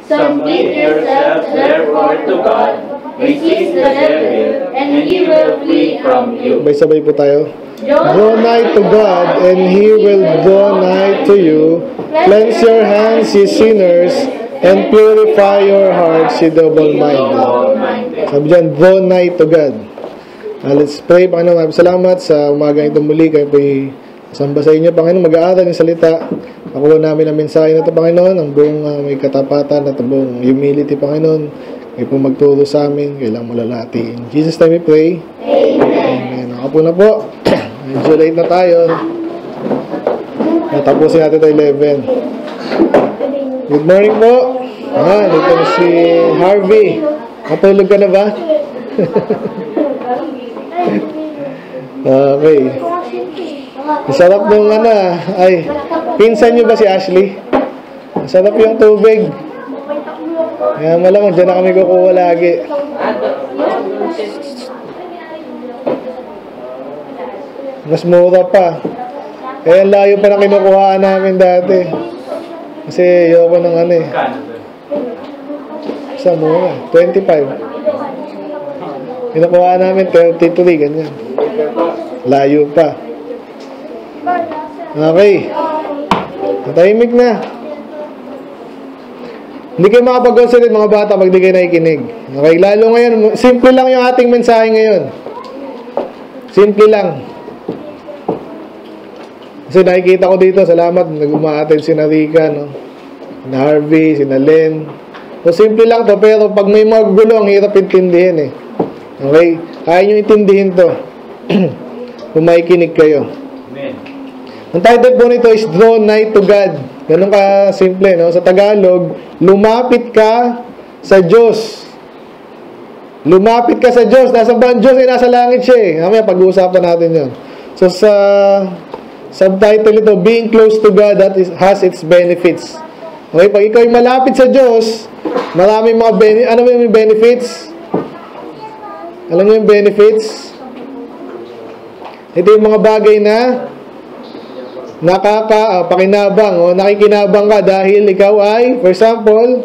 Submit yourselves therefore to God. Resist the devil, and he will flee from you. Sabay-sabay po tayo. Draw nigh to God, and He will draw nigh to you. Cleanse your hands, ye sinners, and purify your hearts, ye double-minded. Sabi dyan, draw nigh to God. Let's pray. Panginoon, salamat sa umaga ito muli. Kayo po'y samba sa inyo, Panginoon. Mag-aaral ng salita. Pakuha namin ang mensahe na ito, Panginoon. Ang buong may katapatan at ang buong humility, Panginoon. Kayo po magturo sa amin. Kailang malalati. In Jesus' name we pray. Amen. Nakapo na po. Medyo late na tayo. Natapusin natin tayo 11. Good morning po. Dito na si Harvey. Matulog ka na ba? Okay. Masarap nung ay, pinsan nyo ba si Ashley? Masarap yung tubig. Kaya malamang dyan na kami kukuha lagi. Mas mura pa. Kaya layo pa na kinukuhaan namin dati. Kasi ayoko ng sa mura. 25. Kinukuhaan namin 33, ganyan. Layo pa. Okay. Natahimik na. Hindi kayo makapag-concentrate mga bata pag di kayo nakikinig. Okay, lalo ngayon, simple lang yung ating mensahe ngayon. Simple lang. Kasi nakikita ko dito, salamat, nag-umaattend si Narika, no? Si Harvey, si Len. So, simple lang to, pero pag may mga gulo, ang hirap intindihin eh. Okay? Kaya nyo intindihin to. Kung makikinig kayo. Amen. Ang title po nito is Draw Nigh to God. Ganun ka simple, no? Sa Tagalog, lumapit ka sa Diyos. Lumapit ka sa Diyos. Nasa ba ang Diyos? Nasa langit siya eh. Mamaya pag-uusapan natin yun. So, sa subtitle ito, Being Close to God that has its benefits. Okay, pag ikaw ay malapit sa Diyos, maraming mga benefits. Ano ba yung benefits? Alam mo yung benefits? Ito yung mga bagay na pakinabang o nakikinabang ka dahil ikaw ay, for example,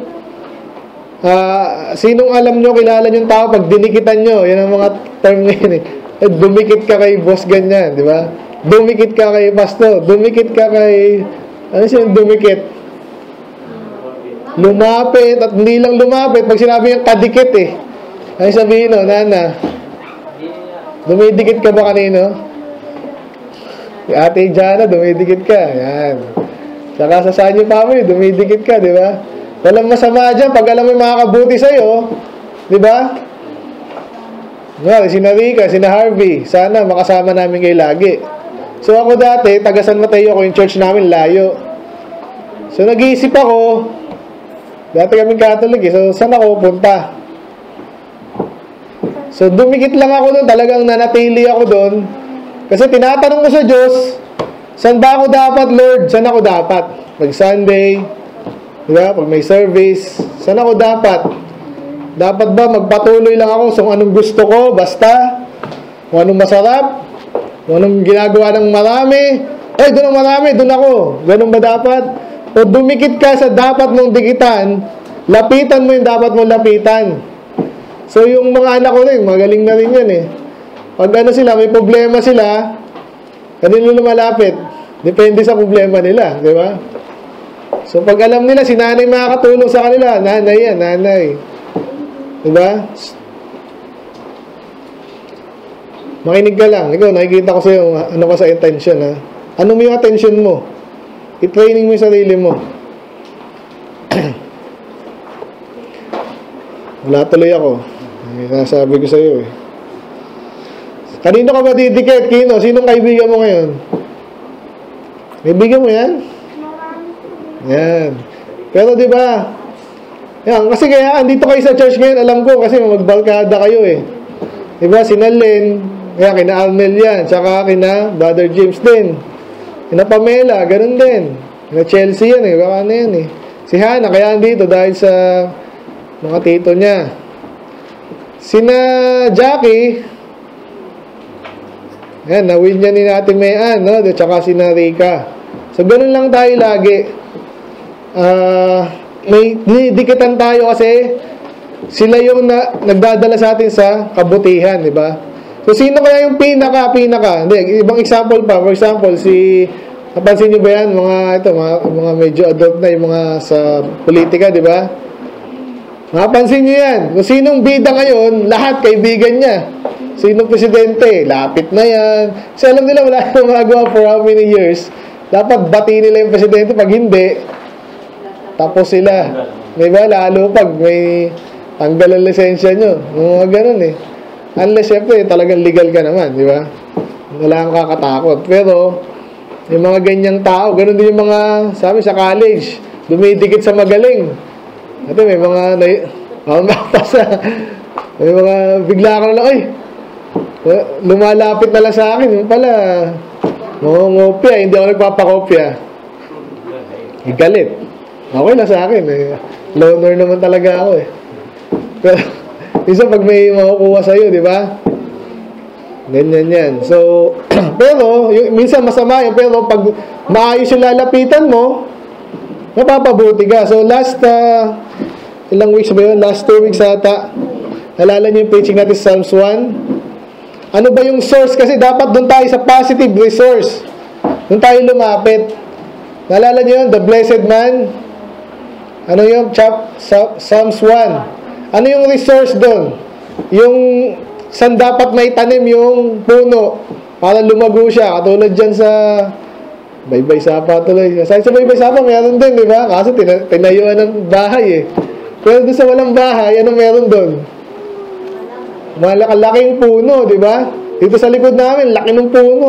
sinong alam nyo, kilala nyo yung tao pag dinikitan nyo, yan ang mga term ngayon eh. Dumikit ka kay boss ganyan, di ba? Dumikit ka kay pastor, dumikit ka kay, ano siya dumikit? Lumapit, at hindi lang lumapit, pag sinabi yung kadikit eh. Ano sabihin no, Nana? Dumidikit ka ba kanino? Ate Jana, dumidikit ka. Yan. Saka sa Sanyo Family, dumidikit ka, di ba? Walang masama dyan pag alam mo yung makakabuti sa'yo, di ba? Si Narika, si Harvey, sana makasama namin kayo lagi. So ako dati, taga San Mateo ako, yung church namin layo. So nag-iisip ako, dati kaming Catholic eh, so saan ako punta? So dumikit lang ako doon, talagang nanatili ako doon. Kasi tinatanong ko sa Diyos, saan ba ako dapat, Lord? Saan ako dapat? Pag Sunday, diba? Pag may service, saan ako dapat? Dapat ba magpatuloy lang ako sa anong gusto ko, basta? Kung anong masarap? Kung anong ginagawa ng marami? Doon ang marami, doon ako. Ganun ba dapat? O dumikit ka sa dapat mong dikitan, lapitan mo yung dapat mong lapitan. So yung mga anak ko rin, magaling na rin yan eh. Pag sila, may problema sila, kanino lumalapit? Depende sa problema nila, di ba? So, pag alam nila, si nanay makakatulong sa kanila, nanay yan, nanay. Di ba? Makinig ka lang. Ikaw, nakikita ko sa'yo, ano ka sa attention, ha? Ano mo yung attention mo? I-training mo yung sarili mo. Wala tuloy ako. Nasabi ko sa'yo, eh. Kanino ka ba didikit, Kino? Sinong kaibigan mo ngayon? Kaibigan mo yan? Yan. Pero di ba? Yan, kasi kaya andito kayo sa church ngayon, alam ko kasi magbalkada kayo eh. Di ba? Si Len, kaya kina Arnel yan, tsaka kina Brother James din. Kina Pamela, ganun din. Kina Chelsea yan eh, baka na yan eh. Si Hannah, kaya andito dahil sa mga tito niya. Sina Jackie, yan, na-win niya ni Ate Mayan, no? At saka si Narika. So, ganun lang tayo lagi. may dinidikitan tayo kasi sila yung nagdadala sa atin sa kabutihan, di ba? So, sino kaya yung pinaka? Hindi, ibang example pa. For example, napansin nyo ba yan? Mga medyo adult na, yung mga sa politika, di ba? Napansin nyo yan. Kung sinong bida ngayon, lahat kaibigan niya. Sinong presidente, lapit na yan. Kasi alam nila, wala nang magawa for how many years. Dapat bati nila yung presidente. Pag hindi, tapos sila. Di ba? Lalo pag may tanggal ang lisensya nyo. Mga ganun eh. Unless, syempre, talagang legal ka naman, di ba? Wala kang kakatakot. Pero, yung mga ganyang tao, ganun din yung mga, sabi sa college, dumidikit sa magaling. Ito, may mga, may mga, bigla ka na lang, ay, lumalapit na lang sa akin. Yung pala, ngopya, hindi ako nagpapakopya. Galit. Okay na sa akin eh. Loner naman talaga ako eh. Pero, isa pag may makukuha sa'yo, di ba? Ganyan yan. So, pero, minsan masama yun, pero pag maayos yung lalapitan mo, mapapabuti ka. So, last, ilang weeks ba yun? Last 2 weeks ata. Nalala niyo yung preaching natin sa Psalms 1? Ano ba yung source? Kasi dapat doon tayo sa positive resource. Doon tayo lumapit. Nalala niyo yun? The blessed man. Ano yung Psalms 1? Ano yung resource doon? Yung saan dapat may tanim yung puno para lumago siya. Katulad dyan sa Baybay Sapa tuloy. Sa Baybay Sapa meron din, di ba? Kasi tinayuan ng bahay eh. Pero doon sa walang bahay, ano meron doon? Malaking puno, di ba? Dito sa likod namin, laki ng puno.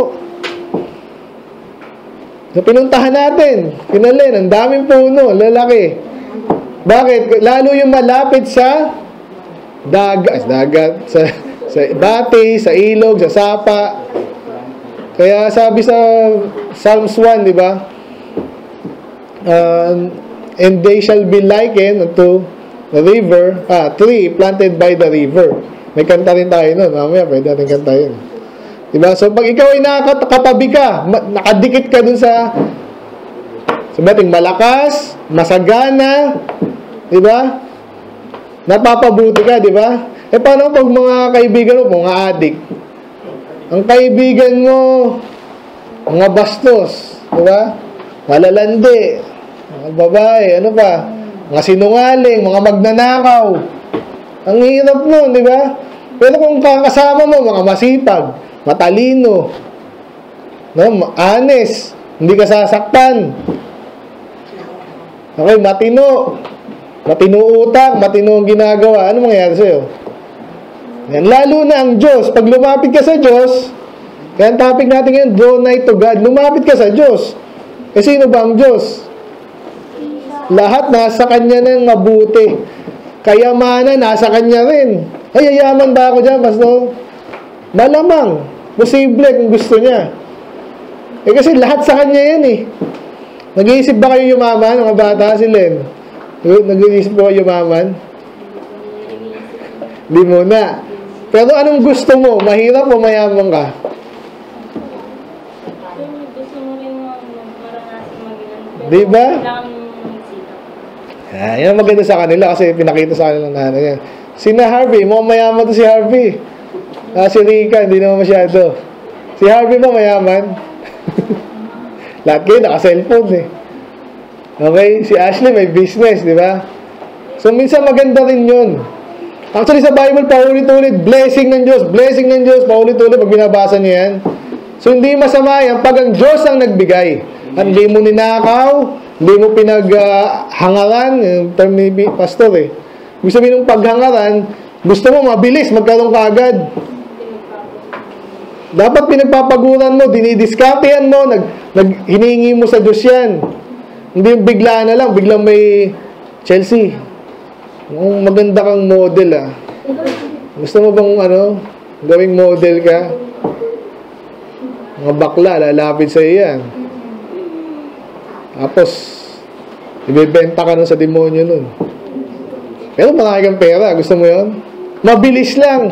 So, pinuntahan natin. Pinalin, ang daming puno, lalaki. Bakit? Lalo yung malapit sa dagat, sa bati, sa ilog, sa sapa. Kaya sabi sa Psalms 1, di ba? And they shall be likened unto the river, tree planted by the river. May kanta rin tayo nun. Mamaya, pwede natin kanta yun. Diba? So, pag ikaw ay nakatabi ka, nakadikit ka dun sa sabihin, malakas, masagana, diba? Napapabuti ka, diba? Eh, paano pag mga kaibigan mo, mga adik? Ang kaibigan mo, mga bastos, diba? Malalandi, mga babae, ano pa? Mga sinungaling, mga magnanakaw. Ang hirap nun, diba? Pero kung kakasama mo, mga masipag, matalino, no, honest, hindi ka sasaktan. Okay, matino utak, matino ang ginagawa. Ano mangyayari sa'yo? Yan, lalo na ang Diyos. Pag lumapit ka sa Diyos, kaya ang topic natin ngayon, draw nigh to God. Lumapit ka sa Diyos. Eh, sino ba ang Diyos? Lahat nasa Kanya ng mabuti. Kayamanan, nasa Kanya rin. Ay, yayaman ba ako dyan, Pastor? Malamang. Posible kung gusto niya. Eh, kasi lahat sa Kanya yan eh. Nag-iisip ba kayo yumaman, mga bata? Si Len? Nag-iisip ba kayo yumaman? Hindi muna. Pero anong gusto mo? Mahirap o mayaman ka? Gusto mo rin maranasin mag-ilan. Di ba? Kailangan Yan ang maganda sa kanila kasi pinakita sa kanila ng nanay yan. Si Harvey, mukhang mayaman to si Harvey. Si Rika, hindi naman masyado. Si Harvey ba mayaman? Lahat kayo naka-cellphone eh. Okay? Si Ashley may business, di ba? So, minsan maganda rin yun. Actually, sa Bible, paulit-ulit, blessing ng Diyos, paulit-ulit pag binabasa niyo yan. So, hindi masama yan pag ang Diyos ang nagbigay. At hindi mo ninakaw, hindi mo pinaghangaran, yung term ni Pastor eh. Ibig sabihin ng paghangaran, gusto mo mabilis, magkaroon ka agad. Dapat pinagpapaguran mo, dinidiskartehan mo, hinihingi mo sa Diyos yan. Hindi yung bigla na lang, biglang may Chelsea. Maganda kang model ah. Gusto mo bang gawing model ka? Mga bakla, lalapit sa iyan. Tapos, ibebenta ka nun sa demonyo nun. Pero marami kang pera, gusto mo yun? Mabilis lang.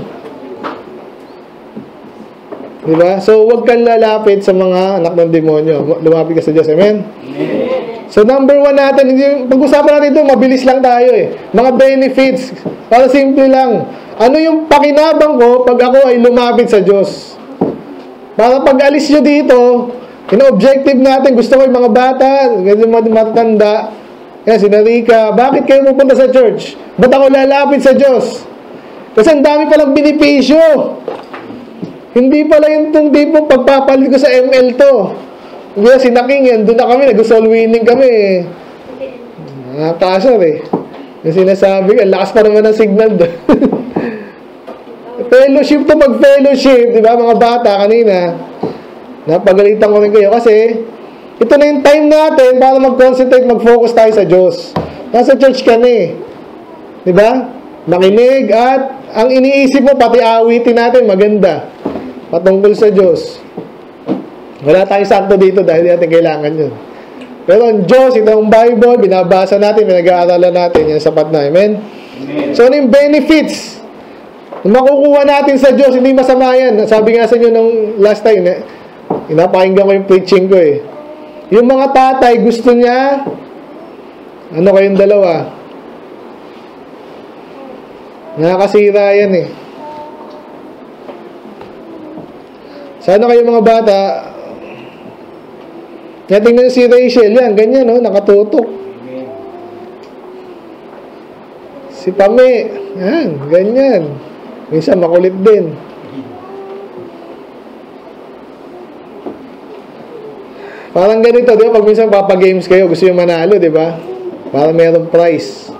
Diba? So, huwag kang lalapit sa mga anak ng demonyo. Lumapit ka sa Diyos. Amen? So, number 1 natin, pag-usapan natin ito, mabilis lang tayo eh. Mga benefits. Para simple lang. Ano yung pakinabang ko pag ako ay lumapit sa Diyos? Para pag alis nyo dito, objective natin, gusto ko yung mga bata, ganyan mga matanda, yan, si Narika, bakit kayo pupunta sa church? Ba't ako lalapit sa Diyos? Kasi ang dami palang benepisyo. Hindi pala yung itong tipo pagpapalit ko sa ML to. Kaya si Naking yan, doon na kami, nag-soul winning kami. Nakakasar eh. Yung sinasabi, ang lakas pa naman ng signal doon. Fellowship to pag-fellowship, di ba mga bata kanina? Napagalitan ko rin kayo kasi ito na yung time natin para mag-concentrate, mag-focus tayo sa Diyos. Nasa church ka na eh. Di ba? Makinig at ang iniisip mo, pati awitin natin, maganda. Patungkol sa Diyos. Wala tayong santo dito dahil natin kailangan yun. Pero ang Diyos, ito ang Bible, binabasa natin, pinag-aaralan natin, yan sapat na. Amen? So, ano yung benefits? Kung makukuha natin sa Diyos, hindi masama yan. Sabi nga sa inyo nung last time, pinapakinggan ko yung preaching ko eh. Yung mga tatay, gusto niya, ano kayong dalawa? Nakakasira yan eh. Sana kayo mga bata, kaya tingnan si Rachel, yan, ganyan, no? Nakatutok. Si Pame, yan, ganyan. Minsan makulit din. Parang ganito, di ba? Pag minsan papagames kayo, gusto yung manalo, di ba? Para mayroong prize.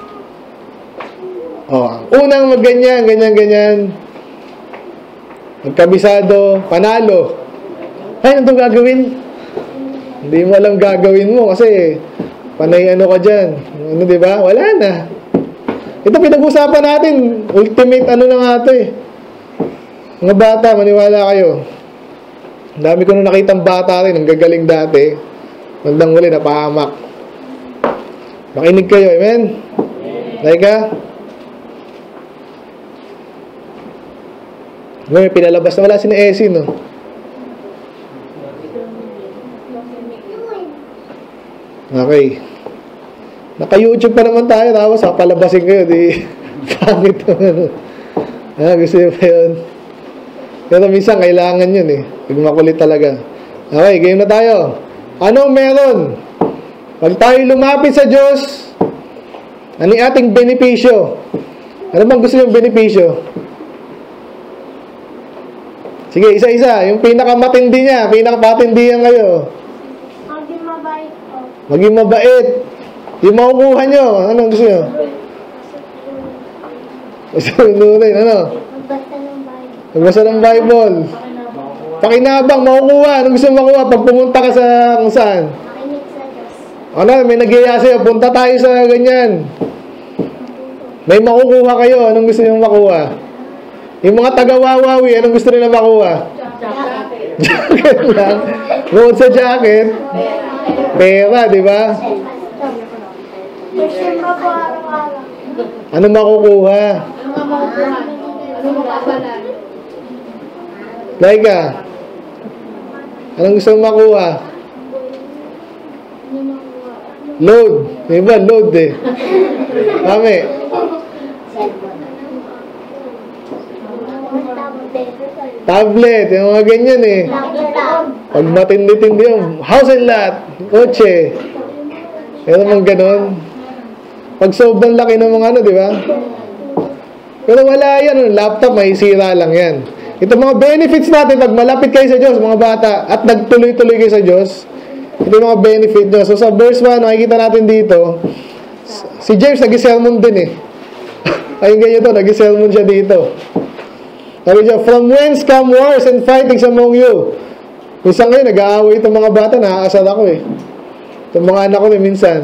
Oh, unang magganyan, ganyan. Magkabisado, panalo. Ay, ano itong gagawin? Hindi mo alam gagawin mo kasi panay ano ka dyan. Ano, di ba? Wala na. Ito pinag-usapan natin. Ultimate ano na nga ito eh. Mga bata, maniwala kayo. Ang dami ko na nakitang bata rin. Ang gagaling dati. Mandang huli, napahamak. Makinig kayo, amen? Laika? May pinalabas na wala si Essie, no? Okay. Naka-YouTube pa naman tayo, tapos palabasin kayo, di pangit naman. Gusto nyo pa yun? Pero minsan, kailangan yun eh. Pag makulit talaga. Okay, game na tayo. Anong meron? Pag tayo lumapit sa Diyos, anong ating benepisyo? Ano bang gusto nyo benepisyo? Sige, isa-isa. Yung pinakamatindi niya, pinakapatindihan kayo. Maging mabait po. Maging mabait. Yung makukuha nyo, anong gusto nyo? Gusto nyo rin, ano? Magbasa ng Bible. Magbasa ng Bible. Pakinabang, makukuha. Anong gusto mo makuha pag pumunta ka sa kung saan? Makinig sa Diyos. Ano, may nagyaya sa'yo, punta tayo sa ganyan. May makukuha kayo, anong gusto nyo makuha? Yung mga taga-wawawi, anong gusto nila makuha? Jacket. Jacket lang. Bukod sa jacket, pera, di ba? Siyempre po araw-araw. Ano makukuha? Ano makabalan? Laika, anong gusto mong makuha? Load. Di ba? Load eh. Kami. Tablet. Yung mga ganyan eh. Pag matindi-tindi yung house and lot. Kotse. Meron mang ganon. Pag sobrang laki ng mga ano, di ba? Pero wala yan. Laptop, may sira lang yan. Ito mga benefits natin pag malapit kayo sa Diyos, mga bata, at nagtuloy-tuloy kayo sa Diyos. Ito yung mga benefit nyo. So sa verse 1, nakikita natin dito, si James nag-sermon din eh. Ayun ganyan to, nag-sermon siya dito. Sabi siya, from whence come wars and fightings among you? Minsan ngayon, nag-aaway itong mga bata, nakakasal ako eh. Itong mga anak ko rin minsan.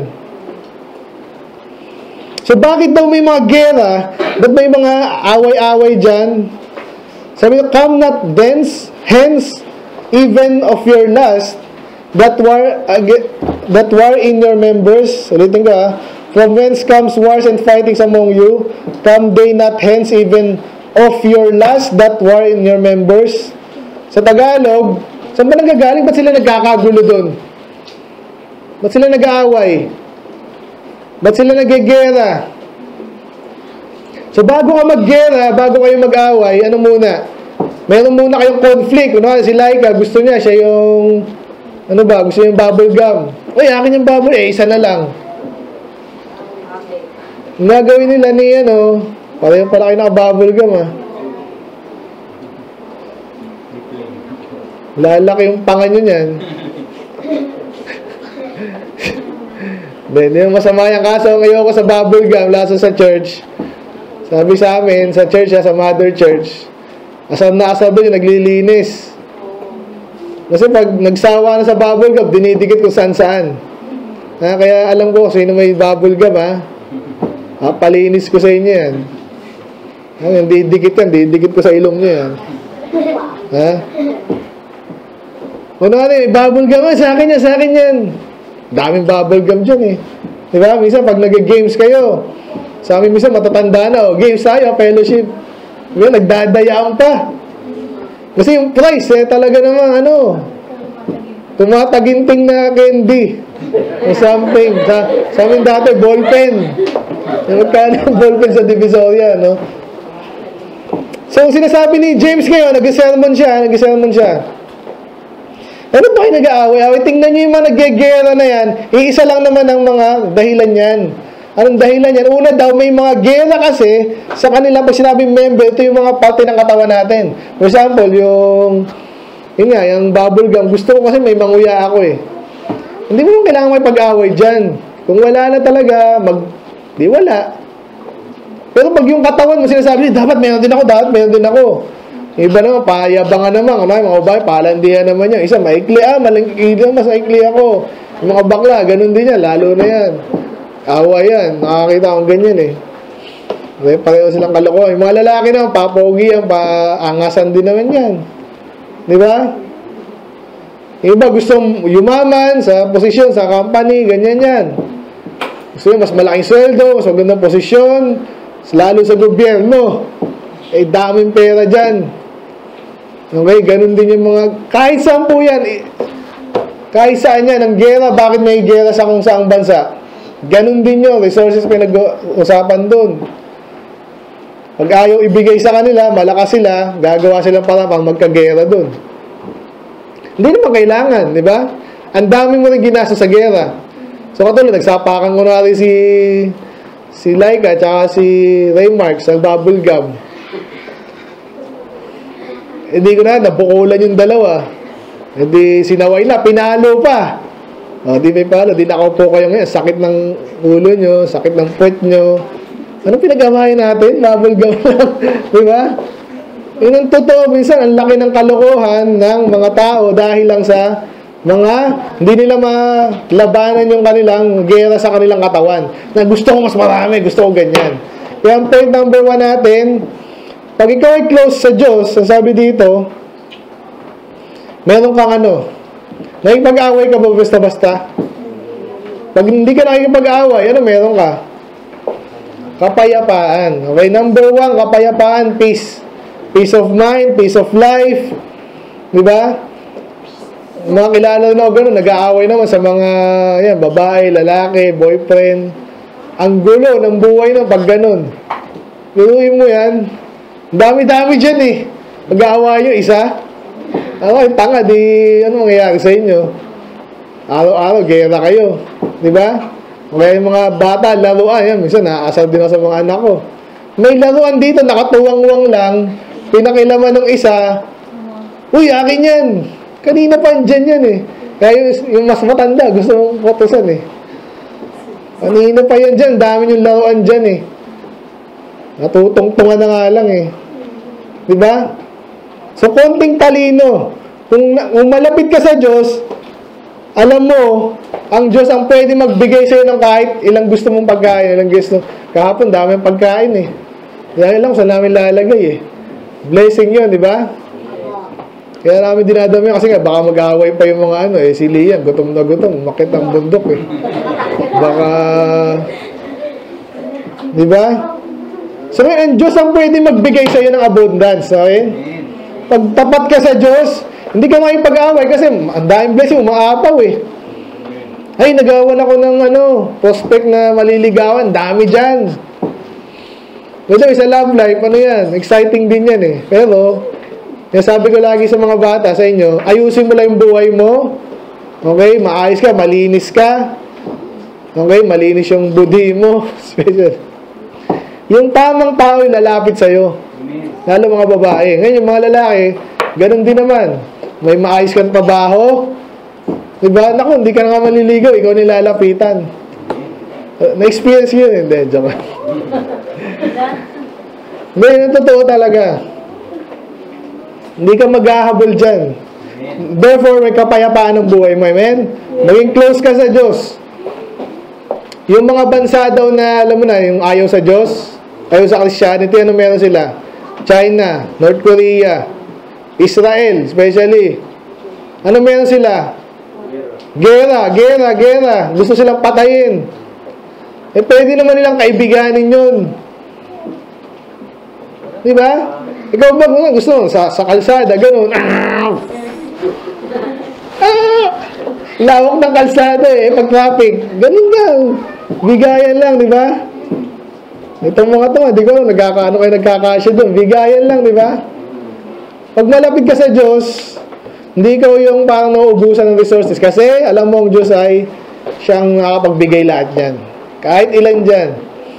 So bakit daw may mga gera? Ba't may mga away-away dyan? Sabi niya, come not hence even of your lust that war in your members. Ulitin ko ha. From whence comes wars and fightings among you? Come they not hence even of your lust that war in your members? Sa Tagalog, saan ba nanggagaling? Ba't sila nagkakagulo doon? Ba't sila nag-aaway? Ba't sila nag-gera? So, bago ka mag-gera, bago kayo mag-away, ano muna? Meron muna kayong conflict. Ano, si Laika, gusto niya, siya yung, ano ba, gusto niya yung bubble gum. Uy, akin yung bubble, isa na lang. Nagawin nila ni, pareho pala kayo naka-bubble gum, Lalaki yung panga nyo niyan. Then, yung masama yung kaso, ngayon ko sa bubble gum, laso sa church. Sabi sa amin, sa church, sa mother church, asal na asal doon yung naglilinis. Kasi pag nagsawa na sa bubble gum, dinidikit kung saan-saan. Kaya alam ko, sino may bubble gum, palinis ko sa inyo yan. Yung didikit ko sa ilong nyo yan. Bubble gum, sa akin yan. Daming bubble gum dyan, Diba? Minsan, pag nag-games kayo, sa amin minsan matatanda na, games tayo, fellowship. Diba? Nagdadayaan pa. Kasi yung price, talaga naman, tumataginting na candy. O something. Sa amin dati, ballpen. Magkano yung ballpen sa Divisoria, So, sinasabi ni James ngayon, nag-sermon siya. Ano ba kayo nag-aaway? Tingnan nyo yung mga nag-gera na yan. Iisa lang naman ang mga dahilan yan. Anong dahilan yan? Una daw, may mga gera kasi sa kanila, pag sinabing member, ito yung mga parte ng katawan natin. For example, yung bubble gum. Gusto ko kasi may manguya ako Hindi mo kailangan may pag-away dyan. Kung wala na talaga, di wala. Pero pag yung katawan mo sinasabi, dapat meron din ako. Iba naman, payabangan naman. Mga babae, palandihan naman yan. Isa, maikli, mas maikli ako. Yung mga bakla, ganun din yan. Lalo na yan. Awa yan. Nakakita akong ganyan Pareho silang kalokohan. Yung mga lalaki naman, papogi yan, paangasan din naman yan. Di ba? Yung iba, gusto yumaman sa posisyon, sa company, ganyan yan. Gusto yung mas malaking sweldo, mas magandang posisyon, lalo sa gobyerno. Daming pera dyan. Okay, ganun din yung mga, kahit saan po yan, kahit saan yan, ang gera, bakit may gera sa kung saang bansa? Ganun din yun, resources pinag-usapan dun. Pag ayaw ibigay sa kanila, malakas sila, gagawa sila para magkagera dun. Hindi naman kailangan, di ba? Ang dami mo rin ginasa sa gera. So katulad, nagsapakan ko na rin si Laika at si Raymark sa bubble gum. Hindi ko nabukulan yung dalawa. Hindi sinaway na, pinalo pa. Di may palo, di nakaupo kayo ngayon. Sakit ng ulo nyo, sakit ng puwet nyo. Anong pinag-amahin natin? Bubble gum lang. Diba? Yun ang totoo, minsan, ang laki ng kalokohan ng mga tao dahil lang sa mga, hindi nila malabanan yung kanilang gera sa kanilang katawan. Na gusto ko mas marami, gusto ko ganyan. Kaya ang point number 1 natin, pag ikaw ay close sa Diyos, ang sabi dito, meron kang nakikipag-away ka ba basta-basta? Pag hindi ka nakikipag-away, meron ka? Kapayapaan. Okay, number 1, kapayapaan, peace. Peace of mind, peace of life. Diba? Mga kilala na gano'n, nag-aaway naman sa mga babae, lalaki, boyfriend. Ang gulo ng buhay ng pag gano'n. Luruin mo yan. Dami-dami dyan Mag-aaway nyo, isa. Tanga, ano mangyayari sa inyo? Araw-araw, gera kayo. Diba? Kaya yung mga bata, laruan, minsan naaasar din ako sa mga anak ko. May laruan dito, nakatuwang-wang lang, pinakilaman ng isa, uy, akin yan. Kanina pa dyan yan Kaya yung mas matanda, gusto mong kotosan Kanina pa yan dyan, dami yung laruan dyan Natutungtungan na nga lang Diba? So, konting talino. Kung malapit ka sa Diyos, alam mo, ang Diyos ang pwede magbigay sa'yo ng kahit ilang gusto mong pagkain, ilang gusto. Kahapon, dami ang pagkain Dahil lang, saan namin lalagay Blessing yun, di ba? Kaya namin dinadami kasi nga, baka mag-away pa yung mga si Liam, gutom na gutom, makit ang bundok Baka, di ba? So, ang Diyos ang pwede magbigay sa'yo ng abundance, okay? Pag tapat ka sa Diyos, hindi ka makipag-away kasi ang daming blessing, umaapaw Ay, nagawan ako ng prospect na maliligawan. Dami dyan. Kasi sa love life, yan? Exciting din yan eh. Pero, yung sabi ko lagi sa mga bata sa inyo, ayusin mo lang yung buhay mo. Okay? Maayos ka, malinis ka. Okay? Malinis yung budi mo. Special. Yung tamang tao yung lalapit sa'yo. Lalo mga babae. Ngayon, yung mga lalaki, ganun din naman. May maayos kang trabaho. Diba? Naku, hindi ka na nga maliligaw. Ikaw nilalapitan. Na-experience yun. Hindi, joke. Hindi, yun totoo talaga. Hindi ka maghahabol dyan. Therefore, may kapayapaan ng buhay mo. Amen? Maging close ka sa Diyos. Yung mga bansa daw na, alam mo na, yung ayaw sa Diyos, ayaw sa Christianity, ano meron sila? China, North Korea, Israel, especially. Ano meron sila? Gera. Gusto silang patayin. Eh, pwede naman nilang kaibiganin yun. Diba? Ikaw ba gusto mo sa kalsada, ganun. Lawak ng kalsada eh, pag traffic. Ganun lang. Bigayan lang, diba? Itong mga to, di ko, nagkakasya doon. Bigayan lang, diba? Pag malapit ka sa Diyos, hindi ikaw yung parang nauubusan ng resources. Kasi, alam mo, ang Diyos ay siyang nakapagbigay lahat yan. Kahit ilan dyan.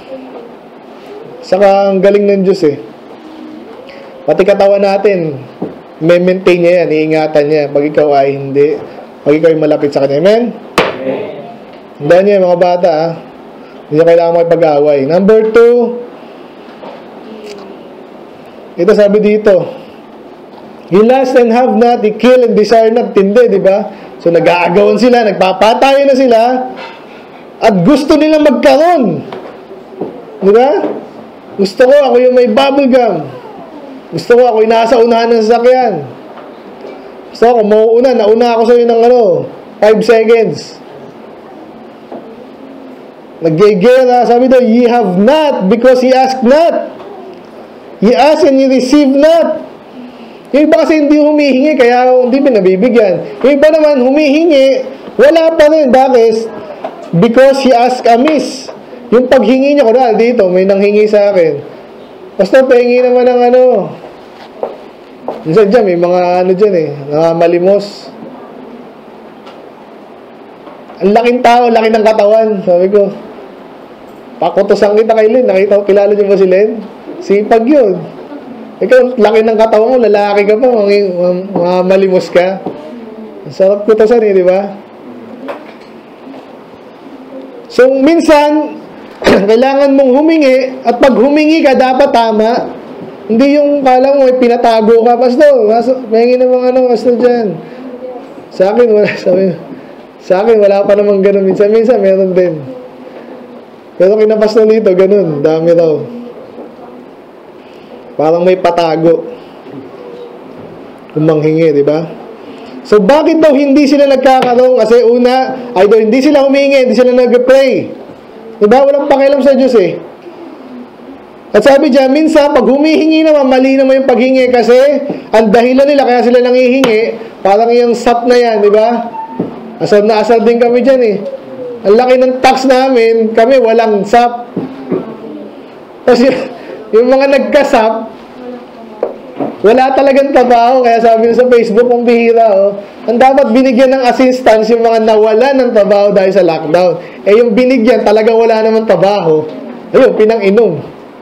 Saka, ang galing ng Diyos eh. Pati katawan natin, may maintain niya yan, iingatan niya. Pag ikaw ay hindi, pag ikaw ay malapit sa Kanya. Amen? Tandaan niyo mga bata, ha? Hindi niyo kailangan makipag-away. Number 2, ito sabi dito, he lust and have not, he kill and desire not. Tindi, di ba? So, nag-aagawan sila, nagpapatayo na sila, at gusto nila magkaroon. Di ba? Gusto ko, ako yung may bubble gum. Gusto ko, ako yung nasa unahan ng sasakyan. Gusto ko, mauuna, nauna ako sa'yo ng 5 seconds. Naggegera, sabi daw, ye have not, because ye ask not. Ye ask and ye receive not. Yung iba kasi hindi humihingi, kaya hindi pinabibigyan. Yung iba naman, humihingi, wala pa rin. Bakit? Because ye ask amiss. Yung paghingi niya, kunwari dito, may nanghingi sa akin. Basta pahingi naman ng minsan dyan, may mga dyan malimos. Ang laking tao, laki ng katawan. Sabi ko, pakutosan kita kay Len. Kilala niyo ba si Len? Sipag yun. Ikaw, laki ng katawan mo, lalaki ka pa, mga malimos ka. Ang sarap kutosan di ba? So, minsan, kailangan mong humingi, at pag humingi ka, dapat tama. Hindi yung kala mo, pinatago ka. Pastor, mahingi namang pastor dyan. Sa akin, wala pa namang ganun. Minsan, meron din. Pero kinapastor dito, ganun. Dami raw. Parang may patago. Kung manghingi, di ba? So, bakit daw hindi sila nagkakaroon? Kasi una, either hindi sila humingi, hindi sila nag-pray. Diba? Walang pakialam sa Diyos eh. At sabi dyan, minsan, pag humihingi naman, mali naman yung paghingi kasi ang dahilan nila, kaya sila nangihingi, parang yung Sept na yan, diba? Asar na asar din kami dyan eh. Ang laki ng tax namin, kami walang Sept. Kasi yung mga nagka-Sept, wala talagang trabaho, kaya sabi nyo sa Facebook, ang bihira, ang dapat binigyan ng assistance yung mga nawala ng trabaho dahil sa lockdown. Eh yung binigyan, talagang wala naman trabaho. Ayun, pinang-inom.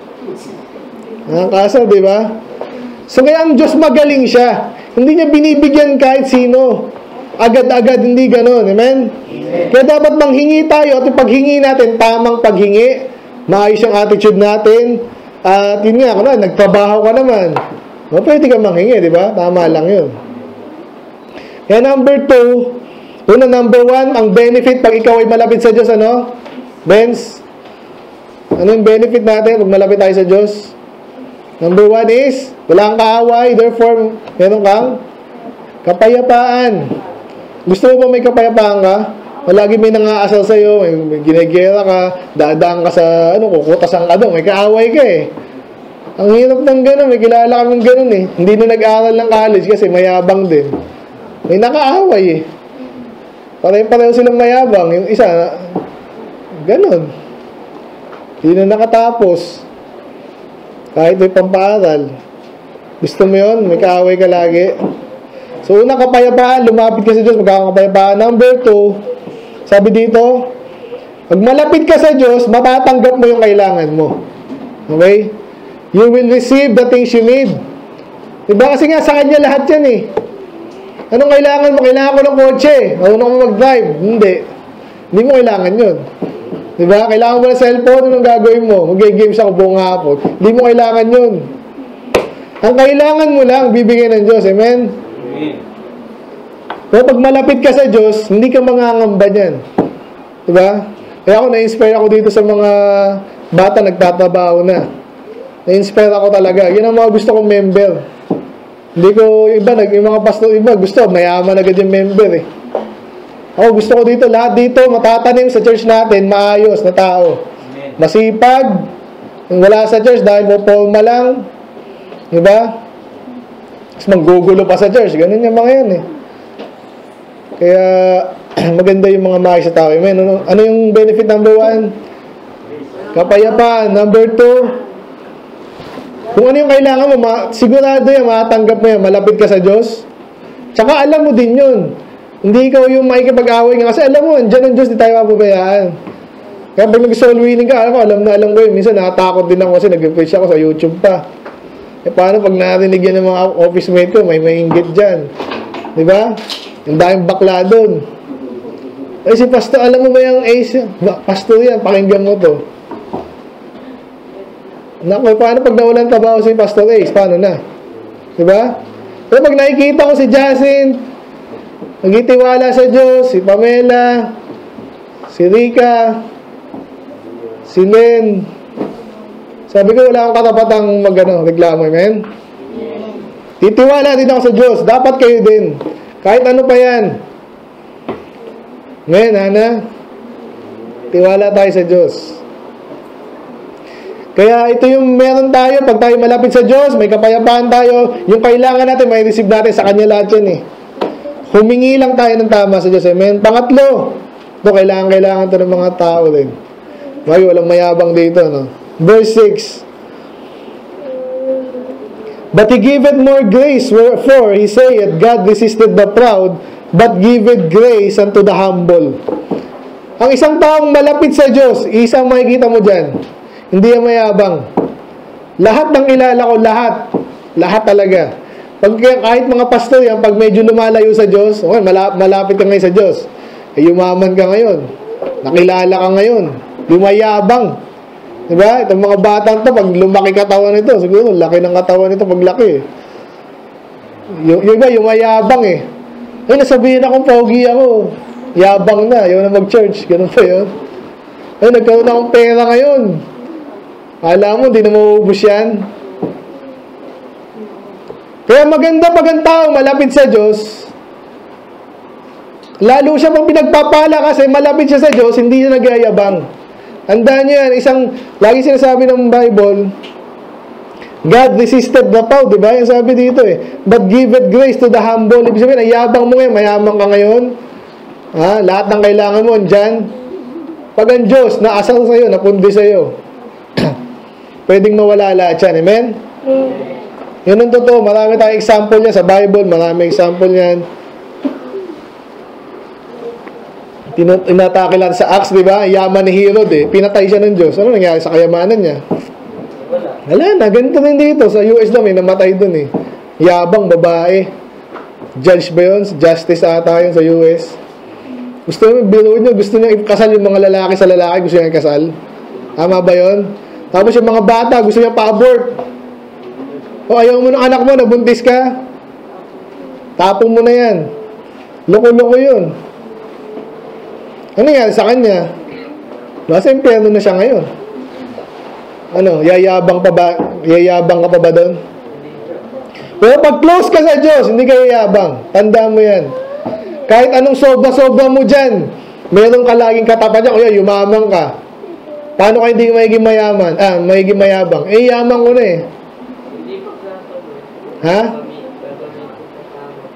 Kaso, di ba? So kaya ang Diyos magaling siya. Hindi niya binibigyan kahit sino. Agad-agad, hindi ganon. Amen? Kaya dapat manghingi tayo at yung paghingi natin, tamang paghingi, maayos yung attitude natin. At yun nga, nagtrabaho ka naman. Pwede ka manghingi, di ba? Tama lang yun. Kaya number 2, number 1, ang benefit pag ikaw ay malapit sa Diyos, Benz? Ano yung benefit natin pag malapit tayo sa Diyos? Number 1 is, wala kang kaaway, therefore, meron kang kapayapaan. Gusto mo ba may kapayapaan ka? Palagi may nangaasal sa'yo, may ginegera ka, dadaan ka sa, kukutasan ka doon, may kaaway ka eh. Ang hirap ng gano'n, may kilala kaming gano'n eh. Hindi na nag-aaral ng college kasi mayabang din. May nakaaway eh. Pareho silang mayabang. Yung isa, ganun. Hindi na nakatapos. Kahit may pampaaral. Gusto mo yun? May kaaway ka lagi. So, unang kapayapaan, lumapit ka sa Diyos, magkakapayapaan. Number 2, sabi dito, pag malapit ka sa Diyos, matatanggap mo yung kailangan mo. Okay? You will receive the things you need. Diba? Kasi nga, sa Kanya lahat yan eh. Anong kailangan mo? Kailangan ko ng kotse. Marunong mo mag-drive. Hindi mo kailangan yun. Diba? Kailangan mo ng cellphone. Anong gagawin mo? Mag-games ako buong hapon. Hindi mo kailangan yun. Ang kailangan mo lang, bibigyan ng Diyos. Amen? Pero pag malapit ka sa Diyos, hindi ka mangangamba niyan. Diba? Kaya ako na-inspire ako dito sa mga bata nagtatrabaho na. Na-inspire ako talaga. Yun ang mga gusto kong member. Hindi ko, yung mga pastor, gusto, mayaman agad yung member eh. Ako, gusto ko dito, lahat dito, matatanim sa church natin, maayos na tao. Masipag, wala sa church dahil popolma lang. Diba? Tapos manggugulo pa sa church. Ganun yung mga yan eh. Kaya, maganda yung mga maayos sa tao. Amen. Ano yung benefit number 1? Kapayapaan. Number 2, kung ano yung kailangan mo, sigurado yan, matatanggap mo yan, malapit ka sa Diyos. Tsaka alam mo din yun. Hindi ikaw yung makikipag-away nga. Kasi alam mo, andyan ang Diyos, di tayo mapabayaan. Kaya pag nag-soul winning ka, alam ko yun. Minsan nakatakot din ako kasi nag-preach ako sa YouTube pa. Paano pag narinig yan ng mga office mate ko, may inggit dyan. Diba? Yung daming bakla doon. Eh si pastor, alam mo ba yung ace? Pastor yan, pakinggan mo to. Naku, paano pag nawalan trabaho si Pastor Ace? Paano na? Diba? Pero pag nakikita ko si Jacinth, nagitiwala sa Diyos, si Pamela, si Rika, si Len, sabi ko wala akong katapatang reklamo, amen? Titiwala din ako sa Diyos. Dapat kayo din. Kahit ano pa yan. Amen, Hana? Tiwala tayo sa Diyos. Kaya ito yung meron tayo, pag tayo malapit sa Diyos, may kapayapaan tayo, yung kailangan natin, may receive natin sa Kanya lahat yan eh. Humingi lang tayo ng tama sa Diyos, amen? Pangatlo, ito kailangan to ng mga tao din. Walang mayabang dito, no? Verse 6, but He giveth more grace, wherefore He saith, God resisted the proud, but giveth grace unto the humble. Ang isang taong malapit sa Diyos, isang makikita mo dyan, hindi yan mayabang. Lahat ng kilala ko, lahat talaga. Pag kahit mga pastor yan, pag medyo lumalayo sa Diyos, okay, malapit ka ngayon sa Diyos, eh, yumaman ka ngayon, nakilala ka ngayon, lumayabang. Diba? Itong mga batang to, pag lumaki katawan nito, siguro, laki ng katawan nito pag laki. Yung iba, yumayabang eh. Ay, nasabihin akong pogi ako. Yabang na, ayaw na mag-church. Ganun pa yun. Ay, nagkaroon akong pera ngayon. Alam mo, hindi na mauubos yan. Kaya maganda pag ang tao malapit sa Diyos, lalo siya pang pinagpapala kasi malapit siya sa Diyos, hindi siya nagyayabang. Tandaan niyo yan, lagi sinasabi ng Bible, God resisted the proud, diba? Yung sabi dito eh, but giveth grace to the humble. Ibig sabihin, ang yabang mo ngayon, mayaman ka ngayon. Lahat ng kailangan mo, andyan. Pag ang Diyos, naasal sa'yo, napundi sa'yo, pwedeng mawala lahat yan. Amen? Yun ang totoo. Marami tayong example niya sa Bible. Marami example niyan. Inatake lang sa Acts, di ba? Yaman ni Herod eh. Pinatay siya ng Diyos. Ano nangyari sa kayamanan niya? Wala na. Ganito rin dito. Sa US daw may namatay dun eh. Yabang, babae. Judge ba yun? Justice ata yun sa US. Gusto nyo, biro nyo, gusto nyo ikasal yung mga lalaki sa lalaki. Gusto nyo ikasal. Tama ba yun? Tapos yung mga bata, gusto niya pa-abort. O ayaw mo ng anak mo, nabuntis ka. Tapong mo na yan. Loko-loko yun. Ano yan sa kanya? Nasa impyerno na siya ngayon. Ano, yayabang ka pa ba doon? Pero pag close ka sa Diyos, hindi ka yayabang. Tandaan mo yan. Kahit anong sobra-sobra mo dyan, meron ka laging katapat dyan, o yan, yumamang ka. Paano ka hindi magiging mayaman? Magiging mayabang. Eh, yaman ko na eh. Ha?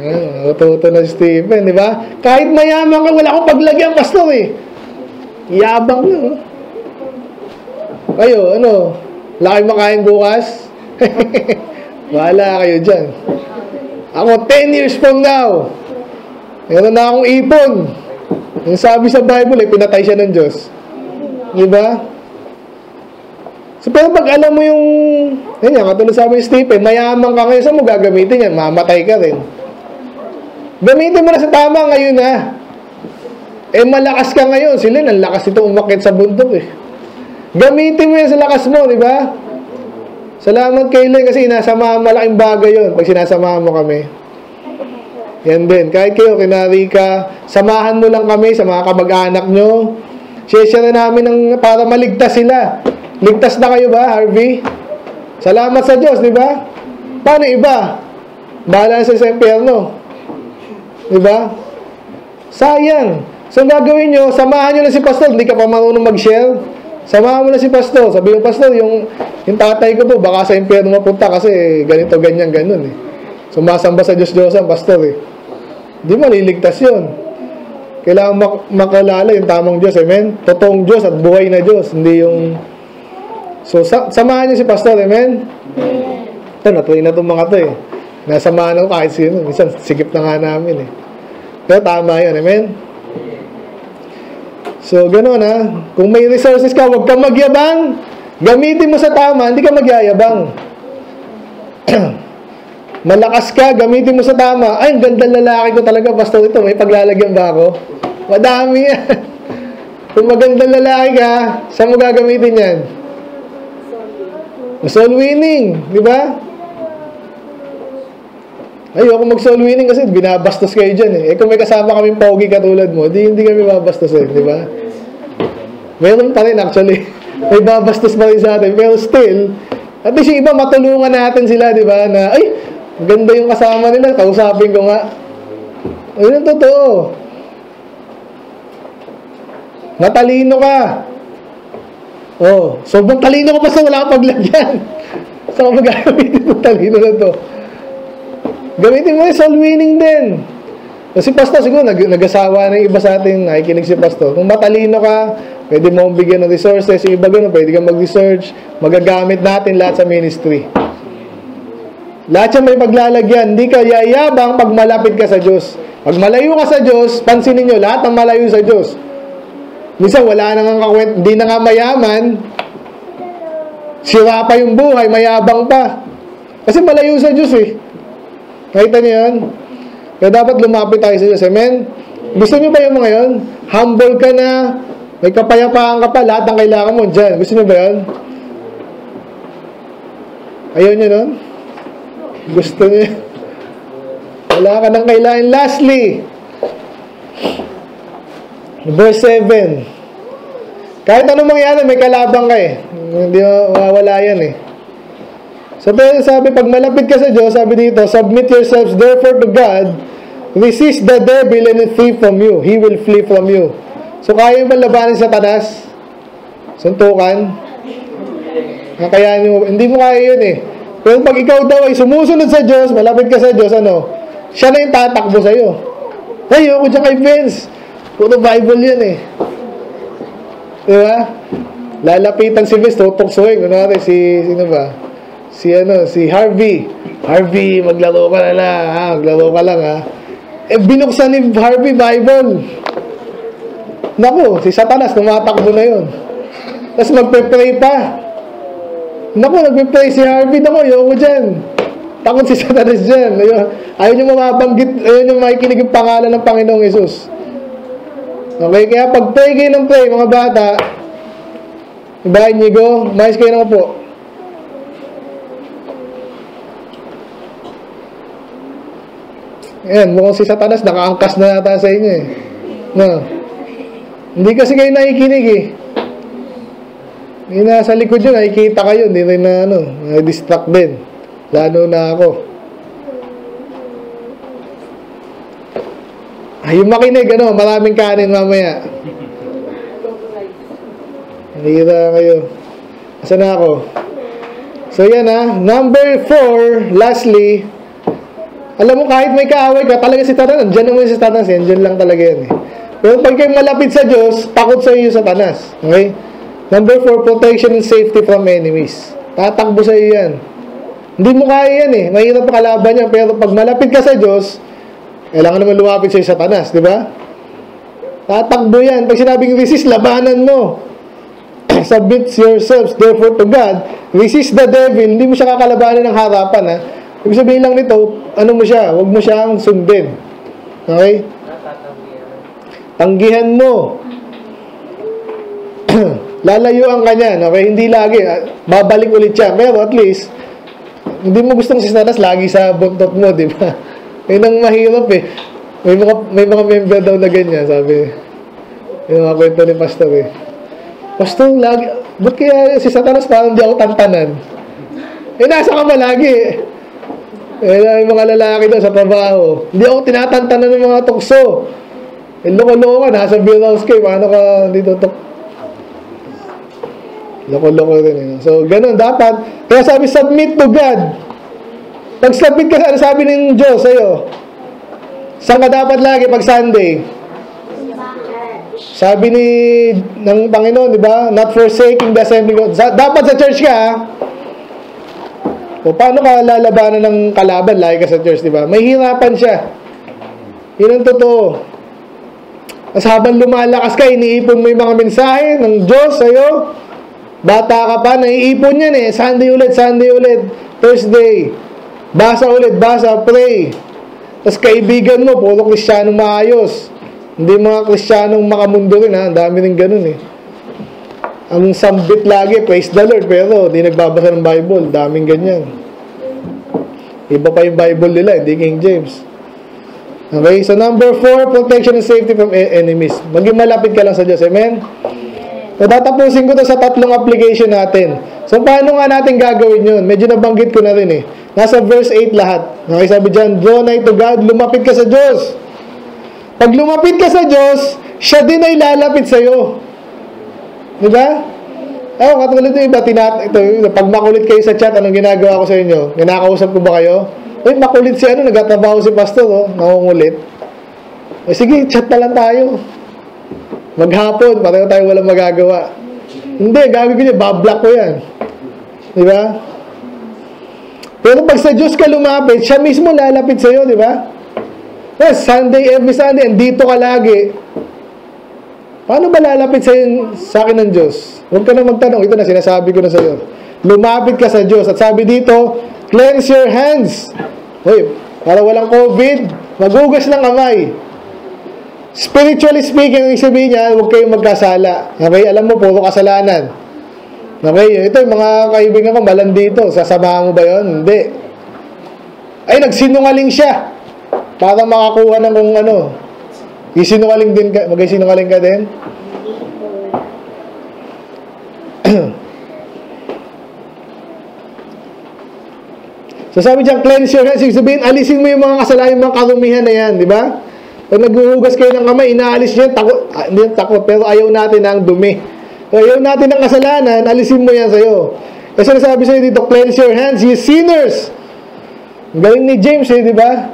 Natuto na si Stephen, di ba? Kahit mayaman ka, wala akong paglagyan, pastor eh. Yabang lang. Oh. Kayo, ano? Laki makain bukas? Wala kayo dyan. Ako, 10 years from now, meron na akong ipon. Yung sabi sa Bible, pinatay siya ng Diyos. Di ba? So, pero pag alam mo yung, yan, katulad sabi ni Stephen, mayaman ka ngayon, saan mo gagamitin yan? Mamatay ka rin. Gamitin mo na sa tama ngayon, ha? Malakas ka ngayon. Sila, ang lakas ito umakyat sa bundok, eh. Gamitin mo yan sa lakas mo, di ba? Salamat kay Len kasi inasamahan, malaking bagay yun pag sinasamahan mo kami. Yan din. Kahit kayo, kinari ka, samahan mo lang kami sa mga kamag-anak nyo. Share namin para maligtas sila. Ligtas na kayo ba, Harvey? Salamat sa Diyos, di ba? Paano iba? Bahala sa impyerno. Di ba? Sayang. So, ang gagawin nyo, samahan nyo na si pastor. Hindi ka pa marunong mag-share. Samahan mo na si pastor. Sabi yung pastor, yung tatay ko po, baka sa impyerno mapunta kasi ganito, ganyan, ganun eh. Sumasamba sa Diyos ang pastor eh. Di maliligtas yun. Kailangan makalala yung tamang Diyos. Amen? Totoong Diyos at buhay na Diyos. Hindi yung... So, samahan niyo si pastor. Amen? Ito, natuloy na itong mga ito eh. Nasamahan ako kahit sino. Minsan, sigip na nga namin eh. Pero tama yun. Amen? So, gano'n ha. Kung may resources ka, huwag kang magyabang. Gamitin mo sa tama, hindi ka magyayabang. Malakas ka, gamitin mo sa tama. Ay, ang gandang lalaki ko talaga, pastor, ito. May paglalagyan ba ako? Madami yan. Kung magandang lalaki ka, saan mo gagamitin yan? Soul winning, di ba? Ayoko mag-soul winning kasi binabastos kayo dyan eh. Kung may kasama kaming pogi katulad mo, hindi kami babastos eh, di ba? Meron pa rin actually. May babastos pa rin sa atin. Pero still, at least yung iba matulungan natin sila, di ba? Na, ay, ganda yung kasama nila. Kausapin ko nga. Ayun ang totoo. Matalino ka. Oh, sobrang talino ka pa sa wala kang paglagyan. Saan ka magagamitin mo talino na to? Gamitin mo yung soul winning din. Kasi pastor, siguro nag-asawa na yung iba sa atin, nakikinig si pastor. Kung matalino ka, pwede mo bigyan ng resources. Yung iba gano'n, pwede kang mag-research. Magagamit natin lahat sa ministry. Lahat yan may paglalagyan. Hindi ka yayabang pag malapit ka sa Diyos. Pag malayo ka sa Diyos, pansinin nyo, lahat ng malayo sa Diyos. Minsan wala na nga kakwent, hindi na nga mayaman, sira pa yung buhay, mayabang pa. Kasi malayo sa Diyos eh. Nakita niyo yan? Kaya dapat lumapit tayo sa Diyos. Amen? Gusto niyo ba yung mga yun? Humble ka na, may kapayapaan ka pa, lahat ng kailangan mo dyan. Gusto niyo ba yun? Ayaw niyo nun? Gusto niyo? Wala ka ng kailangan. Lastly, verse 7. Kahit anong mangyari, may kalabang ka eh. Hindi mawawala yan eh. So, pero sabi, pag malapit ka sa Diyos, sabi dito, submit yourselves therefore to God, resist the devil and he flee from you. He will flee from you. So, kaya mo labanan sa Satanas? Suntukan? Kaya nyo, hindi mo kaya yun eh. Pero pag ikaw daw ay sumusunod sa Diyos, malapit ka sa Diyos, ano? Siya na yung tatakbo sa'yo. Ay, ako dyan kay Vince. Puro Bible yan eh. Diba? Lalapitan si Vince, tutuksoin. Kunwari, sino ba? Si Harvey. Harvey, maglaro ka na lang, ha? Maglaro ka lang, ha? Binuksan ni Harvey Bible. Naku, si Satanas, tumatakbo na yun. Tapos magpe-pray pa. Naku, nagpe-pray si Harvey. Naku, ayoko dyan. Takot si Satanas dyan. Ayaw nyo mababanggit, ayaw nyo makikinig yung pangalan ng Panginoong Yesus. Okay, kaya pag-pray kayo ng pray, mga bata, ibahin nyo go, mais kayo ng upo. Ayan, mukhang si Satanas, nakaangkas na nata sa inyo eh. No. Hindi kasi kayo nakikinig eh. Hindi nasa likod yun, nakikita kayo, hindi rin na distract din. Lalo na ako. Ay, yung makinig, maraming kanin mamaya. Hira kayo. Asa na ako? So, yan ha. Number 4, lastly, Alam mo, kahit may kaaway ka, talaga si Satanas, andyan naman si Satanas, andyan lang talaga yan eh. Pero pag kayo malapit sa Diyos, takot sa iyo Satanas. Okay? Number 4, protection and safety from enemies. Tatakbo sa iyo yan. Hindi mo kaya yan eh. Mahirap na kalaban yan. Pero pag malapit ka sa Diyos, kailangan naman lumapit sa iyo Satanas, di ba? Tatakbo yan. Pag sinabing resist, labanan mo. Submit yourselves therefore to God. Resist the devil. Hindi mo siya kakalabanan ng harapan ha. Ibig sabihin lang nito, ano mo siya? Huwag mo siyang sundin. Okay? Tanggihan mo. Lalayuan ka niyan. Okay? Hindi lagi. Babalik ulit siya. Pero at least, hindi mo gustong si Satanas lagi sa buntot mo, di ba? Yun ang mahirap eh. May mga member daw na ganyan, sabi. Yung mga kwento ni Pastor eh. Pastor, lagi, ba't kaya si Satanas parang di ako tantanan? Eh, nasa ka ba lagi eh? Eh, yung mga lalaki daw sa trabaho. Hindi ako tinatantanan ng mga tukso. Eh, loko-loko ka, nasa beerhouse kayo. Paano ka dito loko-loko rin eh. So, ganun, dapat. Kaya sabi, submit to God. Pag submit ka, ano sabi ng Diyos sa'yo? Saan ka dapat lagi pag Sunday? Sabi ng Panginoon, di ba? Not forsaking the assembly. Dapat sa church ka, ha? O paano ka lalabanan ng kalaban? Lagi ka sa church, di ba? May hirapan siya. Yun ang totoo. As habang lumalakas ka, iniipon mo yung mga mensahe ng Diyos sa'yo. Bata ka pa, naiipon yan eh. Sunday ulit, Thursday. Basa ulit, pray. Tapos kaibigan mo, puro Kristiyanong maayos. Hindi mga Kristiyanong makamundo rin ha. Ang dami rin ganun eh. Ang sambit lagi, praise the Lord. Pero di nagbabasa ng Bible. Daming ganyan. Iba pa yung Bible nila, hindi King James. Okay, so number 4, protection and safety from enemies. Maging malapit ka lang sa Diyos. Amen? So, tatapusin ko to sa 3 application natin. So, paano nga natin gagawin yun? Medyo nabanggit ko na rin eh. Nasa verse 8 lahat. Okay, sabi dyan, draw nigh to God, lumapit ka sa Diyos. Pag lumapit ka sa Diyos, siya din ay lalapit sa'yo. Diba? Katulad yung iba, pag makulit kayo sa chat, anong ginagawa ko sa inyo? Kinakausap ko ba kayo? Makulit si nagtatrabaho si pastor, nangungulit. Sige, chat na lang tayo. Maghapon, pareho tayo walang magagawa. Hindi, gagawin ko niya, bablock ko yan. Diba? Pero pag sa Diyos ka lumapit, siya mismo lalapit sa'yo, diba? Yes, every Sunday, andito ka lagi. Paano ba lalapit sa akin ng Diyos? Huwag ka na magtanong. Ito na, sinasabi ko na sa'yo. Lumapit ka sa Diyos. At sabi dito, cleanse your hands. Hoy, para walang COVID, maghugas ng kamay. Spiritually speaking, ang sabihin niya, huwag kayong magkasala. Okay? Alam mo, puro kasalanan. Okay? Ito, yung mga kaibigan ko, malandito. Sasamahan mo ba yun? Hindi. Ay, nagsinungaling siya. Para makakuha ng kung ano. Isinungaling din ka. Mag-isinungaling ka din? So sabi dyan, cleanse your hands. Sabihin, alisin mo yung mga kasalanan, yung mga karumihan na yan. Di ba? Pag naghuhugas kayo ng kamay, inaalis nyo yan. Hindi yan takot, pero ayaw natin ng dumi. So, ayaw natin ng kasalanan, alisin mo yan sa'yo. Kasi nasabi sa'yo dito, cleanse your hands, ye sinners. Galing ni James di ba?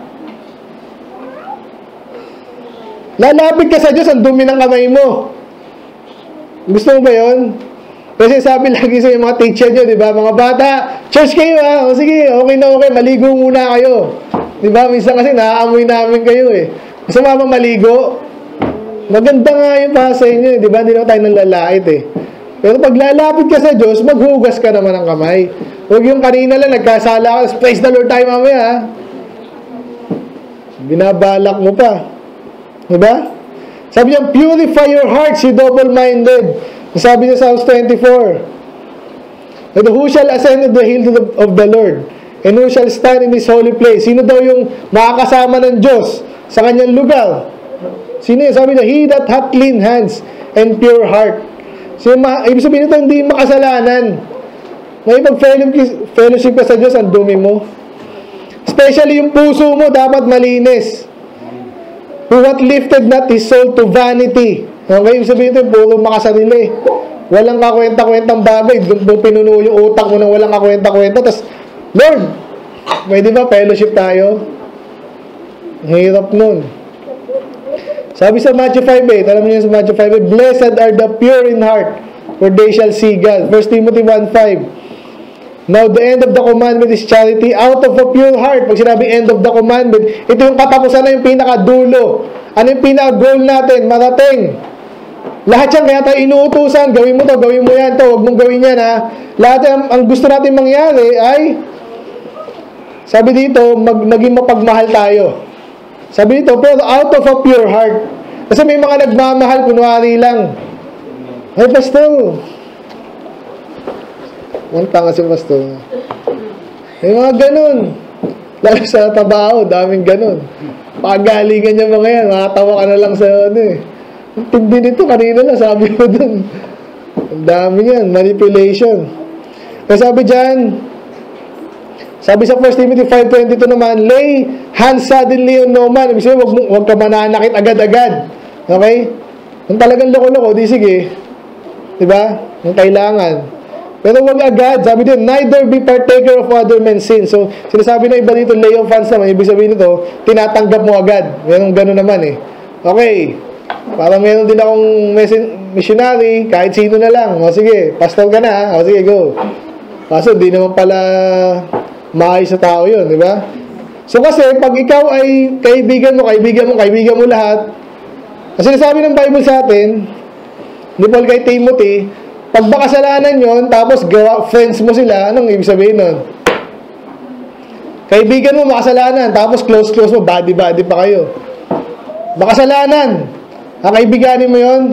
Lalapit ka sa Diyos, ang dumi ng kamay mo. Gusto mo ba yun? Kasi sabi lagi sa mga teacher nyo, di ba? Mga bata, church kayo ha. O sige, okay na okay, maligo muna kayo. Di ba? Minsan kasi naaamoy namin kayo eh. Gusto mo maligo? Maganda nga yung para sa inyo, di ba? Hindi naman tayo nanlalait eh. Pero pag lalapit ka sa Diyos, maghugas ka naman ng kamay. Huwag yung kanina lang, nagkasala ka, praise the Lord tayo mamaya ha. Binabalak mo pa. Diba? Sabi niya, purify your hearts, you double-minded. Sabi niya sa Psalms 24, and who shall ascend to the hill of the Lord? And who shall stand in His holy place? Sino daw yung makakasama ng Diyos sa kanyang lugar? Sino yun? Sabi niya, he that hath clean hands and pure heart. So, ibig sabihin ito, hindi makasalanan. May pag-fellowship ka sa Diyos, ang dumi mo. Especially yung puso mo, dapat malinis. Who hath lifted not his soul to vanity. Okay, ibig sabihin ito, puro makasarili. Walang kakwenta-kwentang bagay. Doon pinuno yung utak mo ng walang kakwenta-kwenta. Tapos, Lord, pwede ba fellowship tayo? Ang hirap nun. Sabi sa Matthew 5:8, alam niyo sa Matthew 5:8, blessed are the pure in heart, for they shall see God. 1 Timothy 1:5. Now the end of the commandment is charity out of a pure heart. Pag sinabi end of the commandment, ito yung katapusan na yung pinakadulo. Ano yung pinaka-goal natin? Marating. Lahat yan, kaya tayo inuutusan, gawin mo to, gawin mo yan to, huwag mong gawin yan ha. Lahat yan, ang gusto natin mangyari ay, sabi dito, maging mapagmahal tayo. Sabi dito, pero out of a pure heart. Kasi may mga nagmamahal, kunwari lang. Ay, pastor. Munta nga si pastor. May mga ganun. Lalo sa trabaho, daming ganun. Pagalingan niya mga yan, makatawa ka na lang sa ano eh. Ang tindi nito, kanina na sabi ko dun. Ang dami yan, manipulation. Kaya sabi dyan, sabi sa 1 Timothy 5:22 naman, lay hands suddenly on no man. Ibig sabihin, huwag ka mananakit agad-agad. Okay? Kung talagang loko-loko, di sige. Diba? Yung kailangan. Pero huwag agad. Sabi din, neither be partaker of other men's sin. So, sinasabi na iba dito, lay of hands naman. Ibig sabihin nito, tinatanggap mo agad. Merong gano'n naman eh. Okay. Para meron din akong missionary, kahit sino na lang. O sige, pastor ka na ha. O sige, go. Kaso, di naman pala maayos sa tao yun, di ba? So kasi, pag ikaw ay kaibigan mo lahat, kasi sinasabi ng Bible sa atin, ni Paul kay Timothy, pag makasalanan yun, tapos friends mo sila, anong ibig sabihin nun? Kaibigan mo, makasalanan, tapos close mo, body-body pa kayo. Makasalanan, kaibiganin mo yun?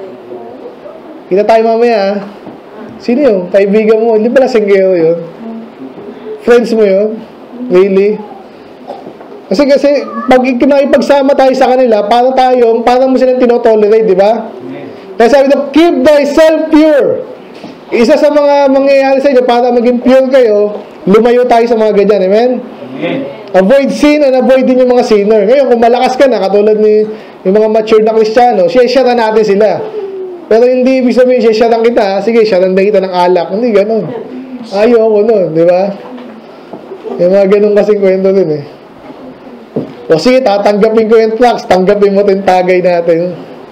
Kita tayo mamaya, ha? Sino yun? Kaibigan mo, hindi pala singgeo yun? Friends mo yun? Really? Kasi pag ipagsama tayo sa kanila, para mo silang tinotolerate, di ba? Kaya sabi na, keep thyself pure. Isa sa mga mangyayari sa inyo, para maging pure kayo, lumayo tayo sa mga ganyan, amen? Amen. Avoid sin and avoid din yung mga sinner. Ngayon, kung malakas ka na, katulad ni yung mga mature na Kristiyano, share natin sila. Pero hindi ibig sabihin, share kita, sige, share na kita ng alak. Hindi, ganun. Ayoko nun, di ba? Yung mga ganun kasing kwento din eh. O sige, tatanggapin ko yung tracks, tanggapin mo yung tagay natin.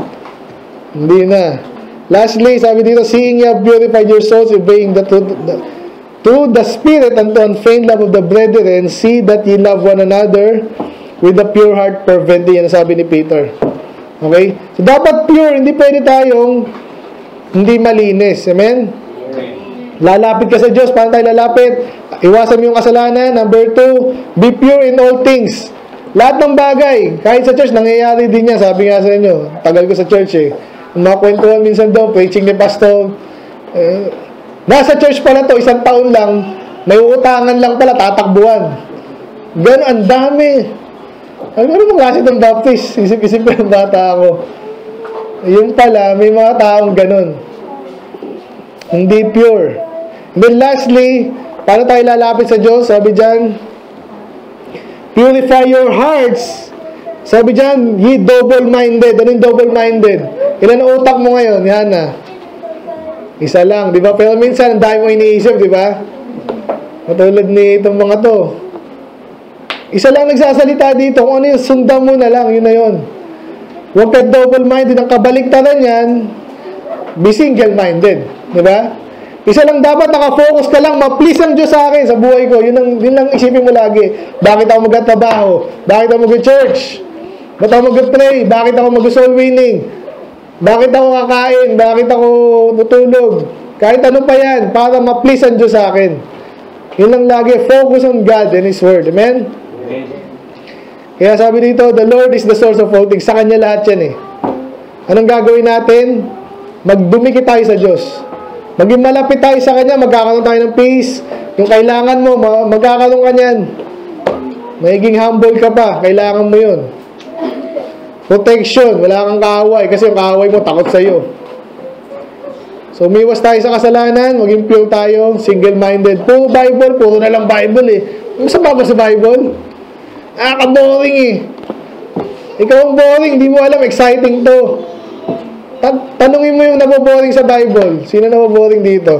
Hindi na. Lastly, sabi dito, seeing you have purified your souls, obeying the truth, through the Spirit and the unfeigned love of the brethren, see that ye love one another with a pure heart fervently. Yan sabi ni Peter. Okay? So, dapat pure. Hindi pwede tayong hindi malinis. Amen? Lalapit ka sa Diyos. Paano tayo lalapit? Iwasan mo yung kasalanan. Number 2, be pure in all things. Lahat ng bagay. Kahit sa church, nangyayari din yan. Sabi nga sa inyo. Tagal ko sa church eh. Makakwentuhan minsan daw, preaching ni pastor. Nasa church pala to, 1 taon lang, may uutangan lang pala, tatakbuhan. Gano'n, ang dami. Ano bang klase ng baptist? Isip-isip ko yung bata ako. Yung pala, may mga taong gano'n. Hindi pure. And then lastly, paano tayo lalapit sa Diyos? Sabi dyan, purify your hearts. Sabi dyan, ye double-minded. Ano yung double-minded? Ilan ang utak mo ngayon? Yan na. Isa lang, di ba? Pero minsan, ang dami mo iniisip, di ba? Matulad ni itong mga to. Isa lang nagsasalita dito. Kung ano yung sundan mo na lang, yun na yun. Huwag ka double-minded. Ang kabaliktaran yan, be single-minded. Di ba? Isa lang dapat, nakafocus ka lang, ma-please ang Diyos sa akin, sa buhay ko. Yun lang isipin mo lagi. Bakit ako magtatrabaho? Bakit ako mag-church? Bakit ako mag-pray? Bakit ako mag-soul winning? Bakit ako kakain? Bakit ako tutulog? Kahit ano pa yan, para ma-please ang Diyos sa akin. Yun lang lagi, focus on God and His Word. Amen? Amen. Kaya sabi dito, the Lord is the source of all things. Sa Kanya lahat yan eh. Anong gagawin natin? Magdumikit tayo sa Diyos. Maging malapit tayo sa Kanya, magkakaroon tayo ng peace. Yung kailangan mo, magkakaroon ka niyan. Magiging humble ka pa, kailangan mo yun. Protection, wala kang kaaway kasi yung kaaway mo takot sa'yo. So, umiwas tayo sa kasalanan, maging pure tayo, single-minded. Puro Bible, puro na lang Bible eh. Ano sa ba sa Bible? Ka-boring eh. Ikaw ang boring, di mo alam, exciting to. Tanungin mo yung naboboring sa Bible. Sino naboboring dito?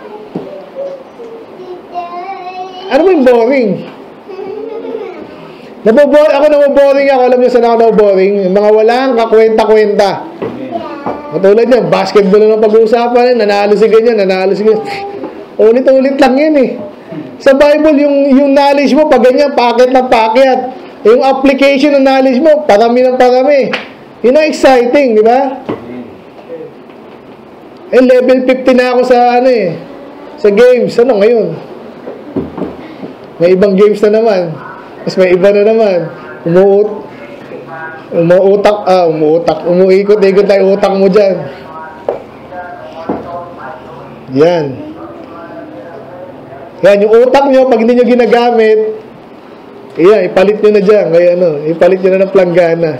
Ano ba yung boring? Ako naboboring ako. Alam niyo saan ako naboboring? Yung mga walang kakwenta-kwenta. Katulad niya, basketball na pag-uusapan, nanalo si ganyan, nanalo si ganyan. Ulit-ulit lang yan eh. Sa Bible, yung knowledge mo, pag ganyan, packet na packet. Yung application ng knowledge mo, parami ng parami. Yun ang exciting, di ba? Level 50 na ako sa sa games. Ano ngayon? May ibang games na naman. Mas may iba na naman. Umuikot-ikot na yung utak mo dyan. Yan. Yan, yung utak nyo, pag hindi nyo ginagamit, ipalit nyo na dyan. Kaya ipalit nyo na ng planggana.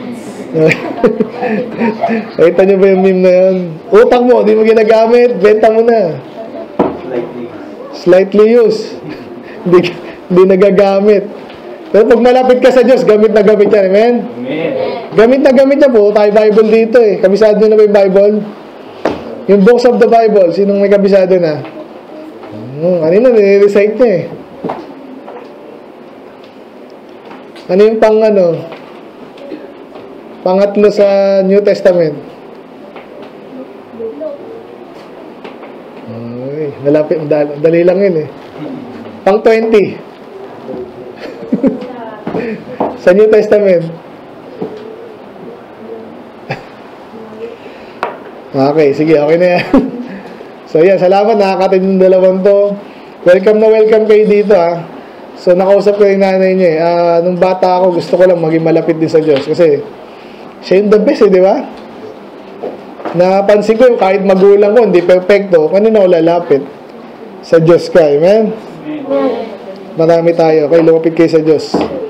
Nakita nyo ba yung meme na yun? Utak mo, hindi mo ginagamit, benta mo na. Slightly used. Hindi nagagamit. Pero pag malapit ka sa Diyos, gamit na gamit yan. Amen? Gamit na gamit yan po. Tayo Bible dito eh. Kabisado nyo na ba yung Bible? Yung books of the Bible, sinong may kabisado na? Kanina, nire-recite nyo eh. Ano yung pangatlo sa New Testament? Ay, malapit, dali lang yun eh. Pang 20. Sa New Testament. Okay, sige, okay na yan. So yan, salamat, nakakatid yung dalawang to. Welcome na welcome kayo dito ha. So nakausap ko yung nanay niya eh. Nung bata ako, gusto ko lang maging malapit din sa Diyos. Kasi siya yung the best eh, di ba? Napansin ko yung kahit magulang ko, hindi perfecto, kanina ako lalapit? Sa Diyos ka, amen? Marami tayo, kaya lumapit kayo sa Diyos.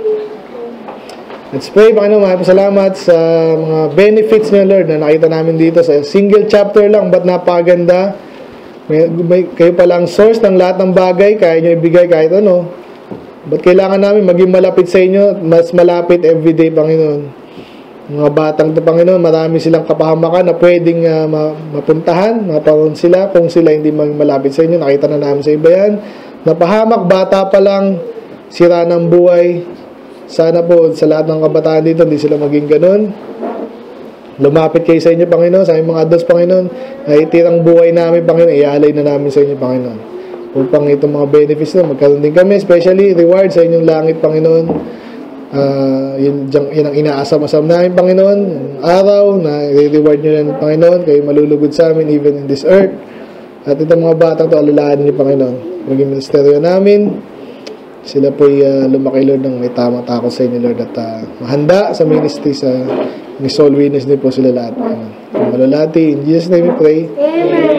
Let's pray. Panginoon, maraming salamat sa mga benefits niya, Lord, na nakita namin dito sa single chapter lang, but napakaganda. Kayo pala ang source ng lahat ng bagay, kaya nyo ibigay kahit ano. But kailangan namin maging malapit sa inyo, mas malapit everyday, Panginoon. Mga batang to, Panginoon, marami silang kapahamakan na pwedeng mapuntahan, maparoon sila kung sila hindi maging malapit sa inyo. Nakita na namin sa iba yan. Napahamak, bata pa lang, sira ng buhay. Sana po sa lahat ng kabataan dito, hindi sila maging ganun. Lumapit kayo sa inyo, Panginoon, sa aming mga adults, Panginoon, na itirang buhay namin, Panginoon, ialay na namin sa inyo, Panginoon. Upang itong mga benefits na magkaroon din kami, especially reward sa inyong langit, Panginoon. Yun ang inaasam-asam namin, Panginoon. Araw na i-reward nyo lang, Panginoon, kayo malulugod sa amin even in this earth. At itong mga batang to, alalahanin nyo, Panginoon. Maging ministeryo namin. Sila po'y lumaki, Lord, ng may tamang takot sa inyo, Lord, at mahanda sa ministry, sa soul winners din po sila lahat. Malalati, in Jesus' name we pray. Amen.